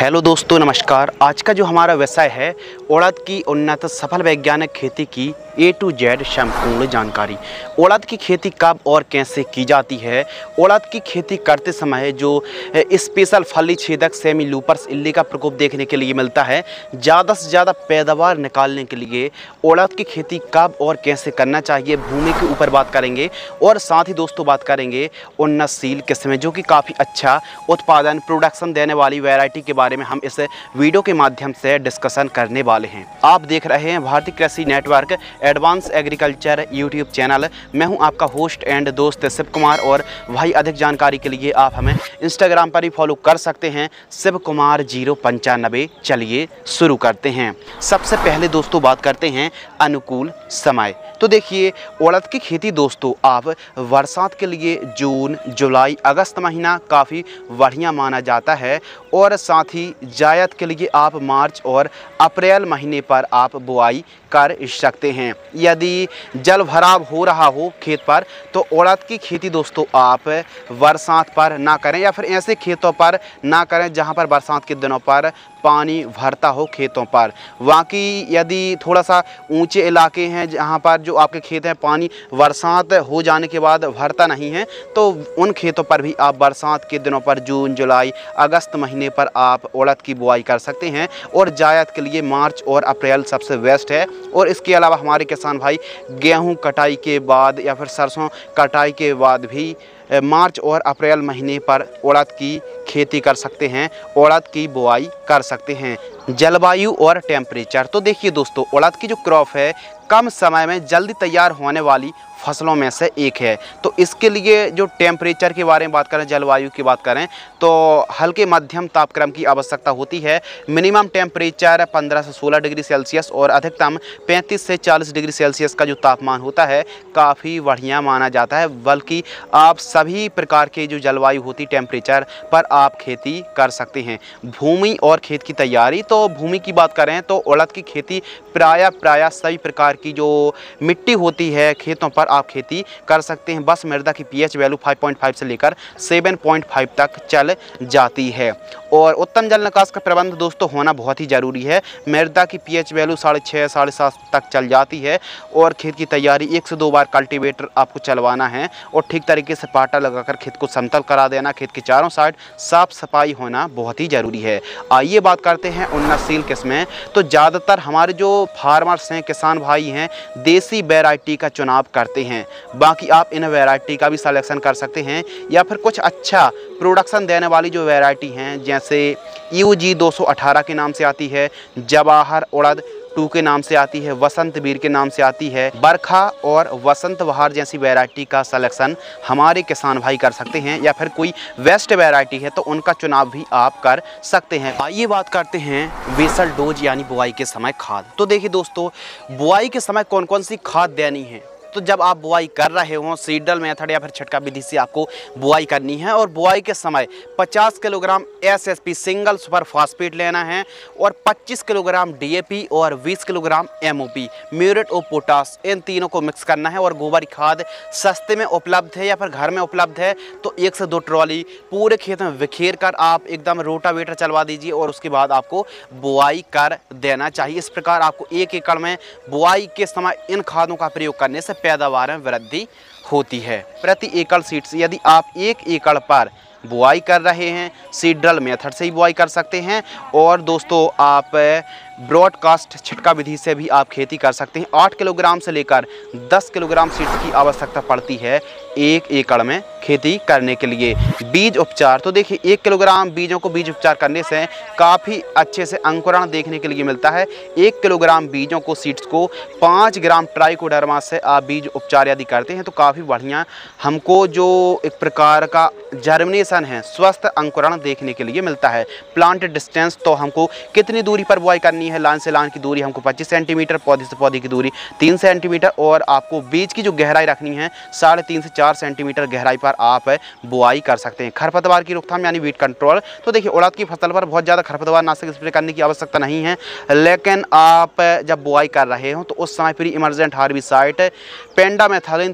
Hello दोस्तों, नमस्कार। आज का जो हमारा विषय है उड़द की उन्नत सफल वैज्ञानिक खेती की A to Z संपूर्ण जानकारी। उड़द की खेती कब और कैसे की जाती है। उड़द की खेती करते समय जो स्पेशल फली छेदक सेमी लूपर्स इल्ली का प्रकोप देखने के लिए मिलता है। ज़्यादा से ज़्यादा पैदावार निकालने के लिए उड़द की खेती कब और कैसे करना चाहिए, भूमि के ऊपर बात करेंगे। और साथ ही दोस्तों बात करेंगे उन्नतशील किस्में जो कि काफ़ी अच्छा उत्पादन प्रोडक्शन देने वाली वैरायटी के बारे में हम इस वीडियो के माध्यम से डिस्कशन करने वाले हैं। आप देख रहे हैं Bharatiya Krishi network advance agriculture YouTube channel. मैं हूं आपका होस्ट एंड दोस्त शिव कुमार, और भाई अधिक जानकारी के लिए आप हमें इंस्टाग्राम पर भी फॉलो कर सकते हैं, शिव कुमार 095। चलिए शुरू करते हैं। सबसे पहले दोस्तों बात करते हैं अनुकूल समय। तो देखिए, उड़द की खेती दोस्तों आप बरसात के लिए जून, जुलाई, अगस्त महीना काफ़ी बढ़िया माना जाता है। और साथ ही जायद के लिए आप मार्च और अप्रैल महीने पर आप बुआई कर सकते हैं। यदि जल भराव हो रहा हो खेत पर तो उड़द की खेती दोस्तों आप बरसात पर ना करें, या फिर ऐसे खेतों पर ना करें जहां पर बरसात के दिनों पर पानी भरता हो खेतों पर। बाकी यदि थोड़ा सा ऊंचे इलाके हैं जहां पर जो आपके खेत हैं पानी बरसात हो जाने के बाद भरता नहीं है, तो उन खेतों पर भी आप बरसात के दिनों पर जून, जुलाई, अगस्त महीने पर आप उड़द की बुआई कर सकते हैं। और जायद के लिए मार्च और अप्रैल सबसे बेस्ट है। और इसके अलावा हमारे किसान भाई गेहूं कटाई के बाद या फिर सरसों कटाई के बाद भी मार्च और अप्रैल महीने पर उड़द की खेती कर सकते हैं, उड़द की बुआई कर सकते हैं। जलवायु और टेम्परेचर। तो देखिए दोस्तों, उड़द की जो क्रॉप है कम समय में जल्दी तैयार होने वाली फसलों में से एक है। तो इसके लिए जो टेम्परेचर के बारे में बात करें, जलवायु की बात करें, तो हल्के मध्यम तापक्रम की आवश्यकता होती है। मिनिमम टेम्परेचर 15 से 16 डिग्री सेल्सियस और अधिकतम 35 से 40 डिग्री सेल्सियस का जो तापमान होता है काफ़ी बढ़िया माना जाता है। बल्कि आप सभी प्रकार के जो जलवायु होती टेम्परेचर पर आप खेती कर सकते हैं। भूमि और खेत की तैयारी। तो भूमि की बात करें तो उड़द की खेती प्रायः सभी प्रकार की जो मिट्टी होती है खेतों पर आप खेती कर सकते हैं। बस मृदा की पीएच वैल्यू 5.5 से लेकर 7.5 तक चल जाती है। और उत्तम जल निकास का प्रबंध दोस्तों होना बहुत ही ज़रूरी है। मृदा की पीएच वैल्यू 6.5 7.5 तक चल जाती है। और खेत की तैयारी 1 से 2 बार कल्टीवेटर आपको चलवाना है और ठीक तरीके से पाटा लगाकर खेत को समतल करा देना। खेत के चारों साइड साफ सफाई होना बहुत ही ज़रूरी है। आइए बात करते हैं उन्नतशील किस्में। तो ज़्यादातर हमारे जो फार्मर्स हैं, किसान भाई हैं, देसी वैरायटी का चुनाव करते हैं। बाकी आप इन वैरायटी का भी सिलेक्शन कर सकते हैं, या फिर कुछ अच्छा प्रोडक्शन देने वाली जो वैरायटी हैं जैसे UG 218 के नाम से आती है, जवाहर उड़द 2 के नाम से आती है, वसंत वीर के नाम से आती है, बरखा और वसंत बहार जैसी वैरायटी का सिलेक्शन हमारे किसान भाई कर सकते हैं। या फिर कोई वेस्ट वैरायटी है तो उनका चुनाव भी आप कर सकते हैं। आइए बात करते हैं बेसल डोज यानी बुआई के समय खाद। तो देखिए दोस्तों, बुआई के समय कौन कौन सी खाद देनी है। तो जब आप बुआई कर रहे हो सीडल मेथड या फिर छिटका विधि से आपको बुआई करनी है। और बुआई के समय 50 kilogram SSP single super phosphate लेना है, और 25 किलोग्राम DAP और 20 kilogram MOP muriate of potash, इन तीनों को मिक्स करना है। और गोबर खाद सस्ते में उपलब्ध है या फिर घर में उपलब्ध है तो 1 से 2 ट्रॉली पूरे खेत में बिखेर कर आप एकदम रोटावेटर चलवा दीजिए, और उसके बाद आपको बुआई कर देना चाहिए। इस प्रकार आपको 1 एकड़ में बुआई के समय इन खादों का प्रयोग करने से पैदावार में वृद्धि होती है। प्रति एकड़ सीड्स, यदि आप 1 एकड़ पर बुआई कर रहे हैं सीड्रल मेथड से ही बुआई कर सकते हैं। और दोस्तों आप ब्रॉडकास्ट छिटका विधि से भी आप खेती कर सकते हैं। 8 किलोग्राम से लेकर 10 किलोग्राम सीड्स की आवश्यकता पड़ती है 1 एकड़ में खेती करने के लिए। बीज उपचार। तो देखिए, 1 किलोग्राम बीजों को बीज उपचार करने से काफ़ी अच्छे से अंकुरण देखने के लिए मिलता है। 1 किलोग्राम बीजों को सीड्स को 5 ग्राम ट्राइकोडर्मा से आप बीज उपचार यदि करते हैं तो काफ़ी बढ़िया हमको जो एक प्रकार का जर्मिनेशन है, स्वस्थ अंकुरण देखने के लिए मिलता है। Plant distance. तो हमको कितनी दूरी पर बुआई करनी है। लाइन से लाइन की दूरी हमको 25 सेंटीमीटर, पौधे से पौधे की दूरी 3 सेंटीमीटर, और आपको बीज की जो गहराई रखनी है 3.5 से 4 सेंटीमीटर गहराई पर आप बुआई कर सकते हैं। खरपतवार की रोकथाम यानी वीड कंट्रोल। तो देखिए, उड़द की फसल पर बहुत ज़्यादा खरपतवार नाशक स्प्रे करने की आवश्यकता नहीं है, लेकिन आप जब बुआई कर रहे हो तो उस समय pre emergent herbicide pendimethalin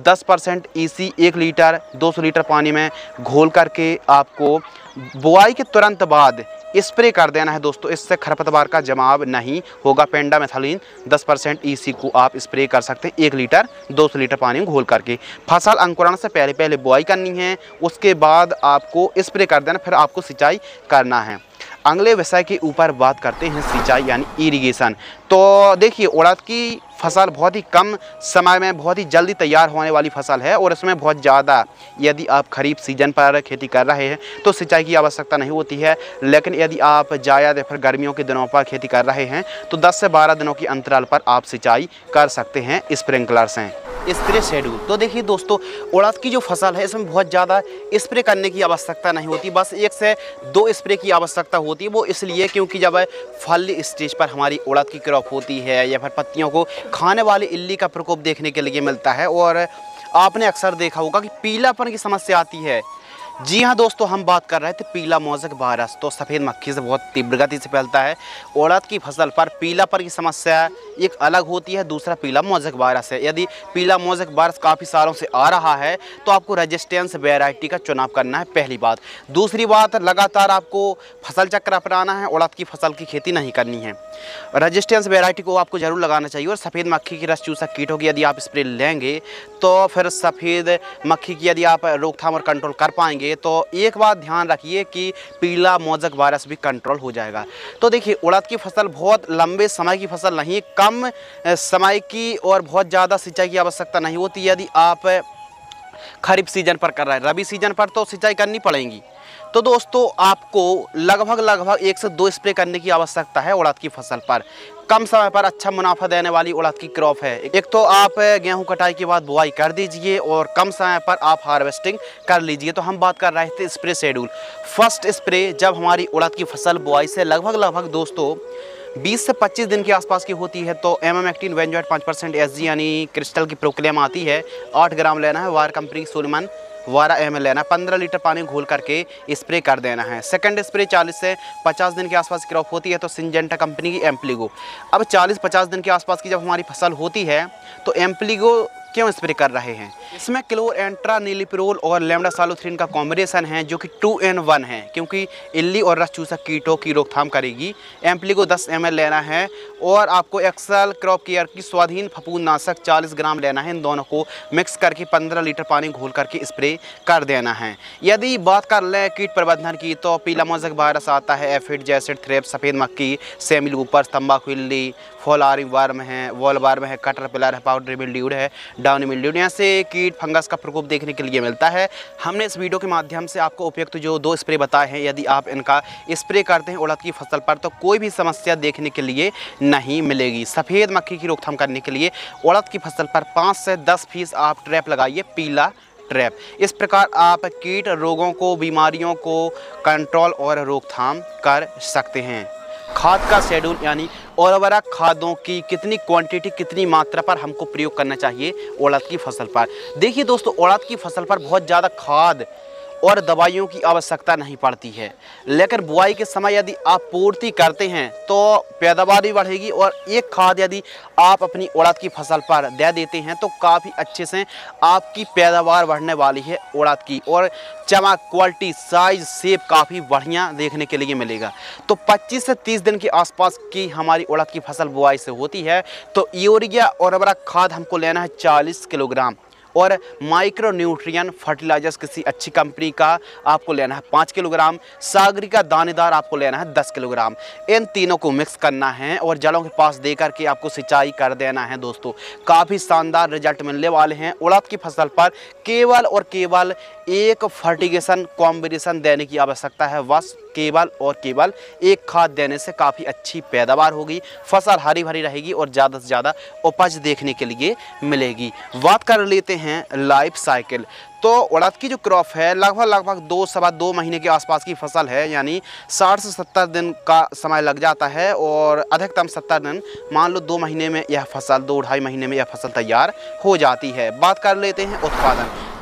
10% EC 1 litre 200 litre पानी में घोल करके आपको बुआई के तुरंत बाद स्प्रे कर देना है दोस्तों। इससे खरपतवार का जमाव नहीं होगा। पेंडामेथालिन 10% EC को आप स्प्रे कर सकते हैं 1 लीटर 200 लीटर पानी में घोल करके। फसल अंकुरण से पहले बुआई करनी है, उसके बाद आपको स्प्रे कर देना, फिर आपको सिंचाई करना है। अगले विषय के ऊपर बात करते हैं सिंचाई यानी इरिगेशन। तो देखिए, उड़द की फसल बहुत ही कम समय में बहुत ही जल्दी तैयार होने वाली फसल है और इसमें बहुत ज़्यादा, यदि आप खरीफ सीजन पर खेती कर रहे हैं तो सिंचाई की आवश्यकता नहीं होती है। लेकिन यदि आप जायद या फिर गर्मियों के दिनों पर खेती कर रहे हैं तो 10 से 12 दिनों की अंतराल पर आप सिंचाई कर सकते हैं स्प्रिंकलर से। स्प्रे शेड्यूल, तो देखिए दोस्तों, उड़द की जो फसल है इसमें बहुत ज़्यादा स्प्रे करने की आवश्यकता नहीं होती, बस 1 से 2 स्प्रे की आवश्यकता होती है। वो इसलिए क्योंकि जब फल स्टेज पर हमारी उड़द की क्रॉप होती है या फिर पत्तियों को खाने वाली इल्ली का प्रकोप देखने के लिए मिलता है और आपने अक्सर देखा होगा कि पीलापन की समस्या आती है। जी हाँ दोस्तों, हम बात कर रहे थे पीला मोज़ेक वायरस। तो सफ़ेद मक्खी से बहुत तीव्र गति से फैलता है। उड़द की फसल पर पीलापन की समस्या एक अलग होती है, दूसरा पीला मोज़ेक वायरस है। यदि पीला मोज़ेक वायरस काफ़ी सालों से आ रहा है तो आपको रेजिस्टेंस वैरायटी का चुनाव करना है, पहली बात। दूसरी बात, लगातार आपको फसल चक्र अपनाना है, उड़द की फसल की खेती नहीं करनी है। रेजिस्टेंस वैरायटी को आपको ज़रूर लगाना चाहिए। और सफ़ेद मक्खी की रस चूसक कीटों की यदि आप स्प्रे लेंगे तो फिर सफ़ेद मक्खी की यदि आप रोकथाम और कंट्रोल कर पाएंगे तो एक बात ध्यान रखिए कि पीला मोज़ेक वायरस भी कंट्रोल हो जाएगा। तो देखिए, उड़द की फसल बहुत लंबे समय की फसल नहीं, कम समय की और बहुत ज़्यादा सिंचाई की आवश्यकता नहीं होती। यदि आप खरीफ सीजन पर कर रहे हैं, रबी सीजन पर तो सिंचाई करनी पड़ेगी। तो दोस्तों, आपको लगभग 1 से 2 स्प्रे करने की आवश्यकता है उड़द की फसल पर। कम समय पर अच्छा मुनाफा देने वाली उड़द की क्रॉप है। एक तो आप गेहूं कटाई के बाद बुआई कर दीजिए और कम समय पर आप हार्वेस्टिंग कर लीजिए। तो हम बात कर रहे थे स्प्रे शेड्यूल। फर्स्ट स्प्रे जब हमारी उड़द की फसल बुआई से लगभग दोस्तों 20 से 25 दिन के आसपास की होती है तो एमामेक्टिन बेंजोएट 5% SG यानी क्रिस्टल की प्रोक्लेम आती है, 8 ग्राम लेना है। वायर कंपनी की सोलिमन 12 ml लेना है, 15 लीटर पानी घोल करके स्प्रे कर देना है। सेकंड स्प्रे 40 से 50 दिन के आसपास क्रॉप होती है तो सिंजेंटा कंपनी की एम्प्लीगो। अब 40-50 दिन के आसपास की जब हमारी फसल होती है तो एम्प्लीगो क्यों स्प्रे कर रहे हैं? इसमें क्लोरेंट्रानिलिप्रोल और लेमडासालोथ्रिन का कॉम्बिनेशन है जो कि 2 in 1 है, क्योंकि इल्ली और रस चूसक कीटों की रोकथाम करेगी। एम्प्लीगो 10 ml लेना है और आपको एक्सेल क्रॉप केयर की स्वाधीन फफूंदनाशक 40 ग्राम लेना है। इन दोनों को मिक्स करके 15 लीटर पानी घोल करके स्प्रे कर देना है। यदि बात कर लें कीट प्रबंधन की तो पीला मोज़ेक वायरस आता है, एफिड, जैसिड, थ्रिप्स, सफ़ेद मक्खी, सेमी लूपर, तंबाकू इल्ली, फॉलारी वर्म है, वॉल वर्म है, कैटरपिलर है, पाउडरी मिल्ड्यू है, डाउनी मिल्ड्यू, ऐसे कीट फंगस का प्रकोप देखने के लिए मिलता है। हमने इस वीडियो के माध्यम से आपको उपयुक्त जो 2 स्प्रे बताए हैं, यदि आप इनका स्प्रे करते हैं उड़द की फसल पर तो कोई भी समस्या देखने के लिए नहीं मिलेगी। सफ़ेद मक्खी की रोकथाम करने के लिए उड़द की फसल पर 5 से 10 आप ट्रैप लगाइए, पीला ट्रैप। इस प्रकार आप कीट रोगों को, बीमारियों को कंट्रोल और रोकथाम कर सकते हैं। खाद का शेड्यूल यानी उर्वरक खादों की कितनी क्वांटिटी, कितनी मात्रा पर हमको प्रयोग करना चाहिए उड़द की फसल पर। देखिए दोस्तों, उड़द की फसल पर बहुत ज़्यादा खाद और दवाइयों की आवश्यकता नहीं पड़ती है, लेकिन बुआई के समय यदि आप पूर्ति करते हैं तो पैदावार भी बढ़ेगी। और एक खाद यदि आप अपनी उड़द की फसल पर दे देते हैं तो काफ़ी अच्छे से आपकी पैदावार बढ़ने वाली है उड़द की, और चमक, क्वालिटी, साइज, शेप काफ़ी बढ़िया देखने के लिए मिलेगा। तो 25 से 30 दिन के आसपास की हमारी उड़द की फसल बुआई से होती है तो यूरिया और उर्वरक खाद हमको लेना है 40 किलोग्राम और माइक्रो न्यूट्रिएंट फर्टिलाइजर्स किसी अच्छी कंपनी का आपको लेना है 5 किलोग्राम। सागरी का दानेदार आपको लेना है 10 किलोग्राम। इन तीनों को मिक्स करना है और जड़ों के पास दे करके आपको सिंचाई कर देना है। दोस्तों, काफ़ी शानदार रिजल्ट मिलने वाले हैं। उड़द की फसल पर केवल और केवल एक फर्टिगेशन कॉम्बिनेशन देने की आवश्यकता है, बस केवल और केवल एक खाद देने से काफ़ी अच्छी पैदावार होगी, फसल हरी भरी रहेगी और ज़्यादा से ज़्यादा उपज देखने के लिए मिलेगी। बात कर लेते हैं लाइफ साइकिल। तो उड़द की जो क्रॉप है लगभग 2-2.25 महीने के आसपास की फसल है, यानी 60 से 70 दिन का समय लग जाता है और अधिकतम 70 दिन, मान लो 2 महीने में यह फसल, 2-2.5 महीने में यह फसल तैयार हो जाती है। बात कर लेते हैं उत्पादन।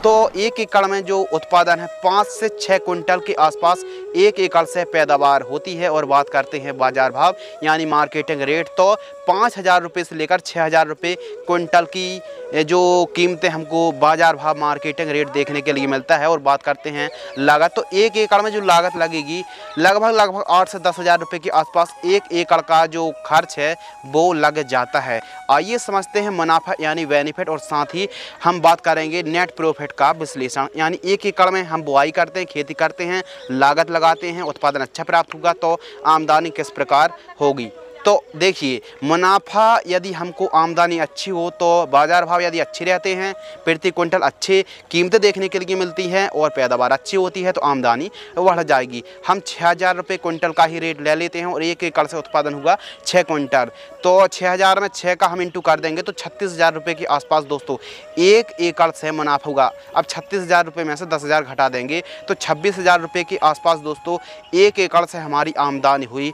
तो एक एकड़ में जो उत्पादन है 5 से 6 कुंटल के आसपास एक एकड़ से पैदावार होती है। और बात करते हैं बाजार भाव यानी मार्केटिंग रेट, तो 5,000 रुपये से लेकर 6,000 रुपये कुंटल की जो कीमतें हमको बाजार भाव मार्केटिंग रेट देखने के लिए मिलता है। और बात करते हैं लागत, तो एक एकड़ में जो लागत लगेगी लगभग 8 से 10,000 रुपये के आसपास एक एकड़ का जो खर्च है वो लग जाता है। आइए समझते हैं मुनाफा यानी बेनिफिट, और साथ ही हम बात करेंगे नेट प्रॉफिट का विश्लेषण। यानी एक एकड़ में हम बुआई करते हैं, खेती करते हैं, लागत लगाते हैं, उत्पादन अच्छा प्राप्त होगा तो आमदनी किस प्रकार होगी। तो देखिए, मुनाफा यदि हमको आमदनी अच्छी हो तो बाजार भाव यदि अच्छे रहते हैं, प्रति क्विंटल अच्छे कीमतें देखने के लिए मिलती हैं और पैदावार अच्छी होती है तो आमदनी बढ़ जाएगी। हम 6,000 रुपये क्विंटल का ही रेट ले लेते हैं और एक एकड़ से उत्पादन हुआ 6 क्विंटल, तो 6,000 में 6 का हम इंटू कर देंगे तो 36,000 रुपये के आसपास दोस्तों एक एकड़ से मुनाफा होगा। अब 36,000 रुपये में से 10,000 घटा देंगे तो 26,000 रुपये के आसपास दोस्तों एक एकड़ से हमारी आमदनी हुई।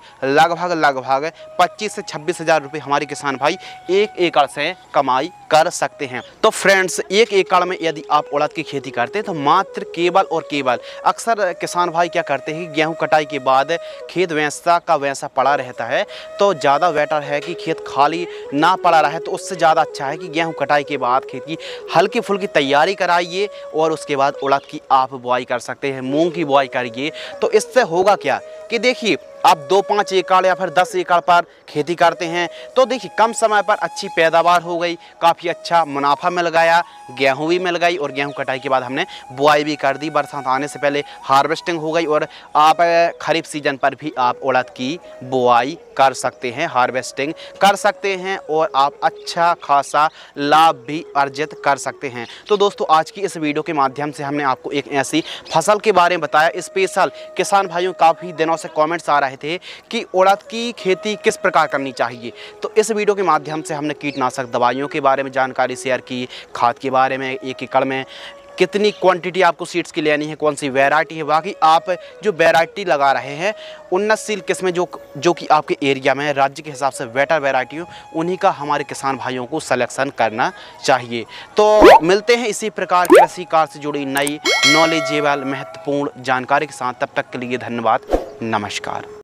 लगभग 25 से 26,000 रुपये हमारे किसान भाई एक एकड़ से कमाई कर सकते हैं। तो फ्रेंड्स, एक एकड़ में यदि आप उड़द की खेती करते हैं तो मात्र केवल और केवल, अक्सर किसान भाई क्या करते हैं, गेहूं कटाई के बाद खेत वैसा का वैसा पड़ा रहता है, तो ज़्यादा बेटर है कि खेत खाली ना पड़ा रहे। तो उससे ज़्यादा अच्छा है कि गेहूं कटाई के बाद खेत की हल्की फुल्की तैयारी कराइए और उसके बाद उड़द की आप बुआई कर सकते हैं, मूंग की बुआई करिए। तो इससे होगा क्या कि देखिए, आप 2-5 एकड़ या फिर 10 एकड़ पर खेती करते हैं तो देखिए कम समय पर अच्छी पैदावार हो गई, काफ़ी अच्छा मुनाफा मिल गया, गेहूं भी मिल गई और गेहूं कटाई के बाद हमने बुआई भी कर दी, बरसात आने से पहले हार्वेस्टिंग हो गई और आप खरीफ सीजन पर भी आप उड़द की बुआई कर सकते हैं, हार्वेस्टिंग कर सकते हैं और आप अच्छा खासा लाभ भी अर्जित कर सकते हैं। तो दोस्तों, आज की इस वीडियो के माध्यम से हमने आपको एक ऐसी फसल के बारे में बताया। स्पेशल किसान भाइयों काफ़ी दिनों से कमेंट्स आ रहे थे कि उड़द की खेती किस प्रकार करनी चाहिए, तो इस वीडियो के माध्यम से हमने कीटनाशक दवाइयों के बारे में जानकारी शेयर की, खाद के बारे में, एक एकड़ में कितनी क्वांटिटी आपको सीड्स की लेनी है, कौन सी वैरायटी है, बाकी आप जो वैरायटी लगा रहे हैं उन्नतशील किस्में जो कि आपके एरिया में राज्य के हिसाब से बेटर वैरायटी हो, उन्हीं का हमारे किसान भाइयों को सिलेक्शन करना चाहिए। तो मिलते हैं इसी प्रकार कृषि कार्य से जुड़ी नई नॉलेजेबल महत्वपूर्ण जानकारी के साथ। तब तक के लिए धन्यवाद, नमस्कार।